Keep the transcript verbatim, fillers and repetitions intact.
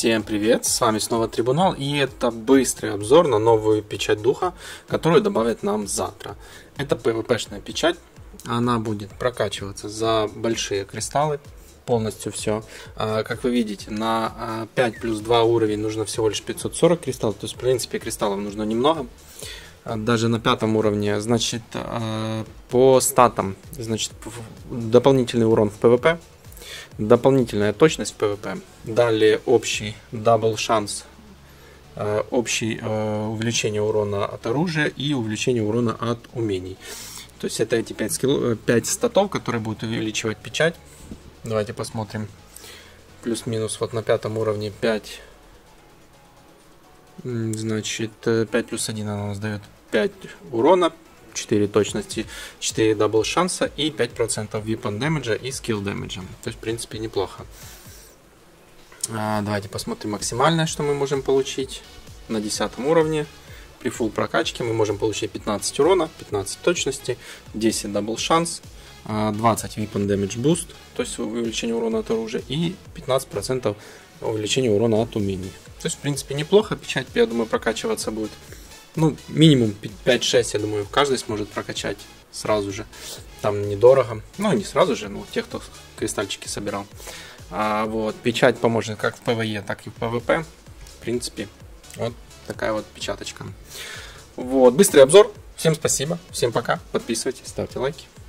Всем привет, с вами снова Трибунал, и это быстрый обзор на новую печать духа, которую добавят нам завтра. Это пэ вэ пэ-шная печать, она будет прокачиваться за большие кристаллы, полностью все. Как вы видите, на пять плюс два уровень нужно всего лишь пятьсот сорок кристаллов, то есть в принципе кристаллов нужно немного. Даже на пятом уровне, значит, по статам, значит, дополнительный урон в пэ вэ пэ. Дополнительная точность в пэ вэ пэ. Далее общий дабл шанс, э, общее э, увеличение урона от оружия и увеличение урона от умений. То есть это эти пять, скилл, пять статов, которые будут увеличивать печать. Давайте посмотрим. Плюс-минус вот на пятом уровне пять. Значит, пять плюс один она нас дает пять урона, четыре точности, четыре дабл шанса и пять процентов weapon damage и skill damage. То есть, в принципе, неплохо. А, давайте посмотрим максимальное, что мы можем получить. На десятом уровне при full прокачке мы можем получить пятнадцать урона, пятнадцать точности, десять дабл шанс, двадцать weapon damage boost, то есть увеличение урона от оружия, и пятнадцать процентов увеличение урона от умений. То есть, в принципе, неплохо. Печать, я думаю, прокачиваться будет. Ну, минимум пять-шесть, я думаю, каждый сможет прокачать сразу же. Там недорого. Ну, не сразу же, но те, кто кристальчики собирал. А вот печать поможет как в пэ вэ е, так и в пэ вэ пэ. В принципе, вот такая вот печаточка. Вот, быстрый обзор. Всем спасибо, всем пока. Подписывайтесь, ставьте лайки.